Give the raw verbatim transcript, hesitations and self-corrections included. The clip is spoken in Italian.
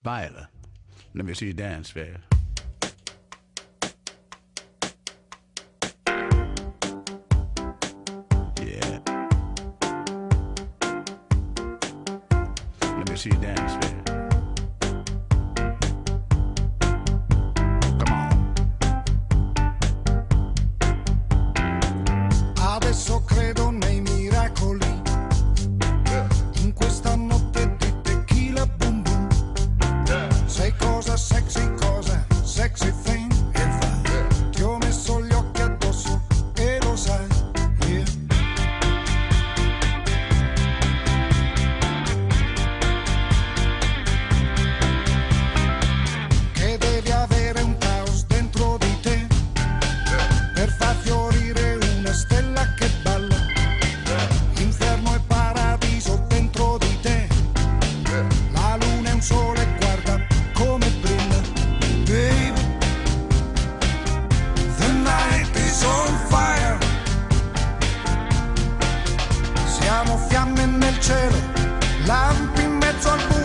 Viola, let me see you dance, fair. Yeah. Let me see you dance, fair. Come on. Adesso credo nei miracoli. In questa notte di tequila boom boom. Sei cosa sexy, cosa sexy thing. E va, ti ho messo gli occhi addosso e lo sai, yeah. Che devi avere un caos dentro di te per far fiorire una stella che balla. Inferno e paradiso dentro di te. La luna è un sole, guarda come brilla. Baby, the night is on fire. Siamo fiamme nel cielo, lampi in mezzo al buio.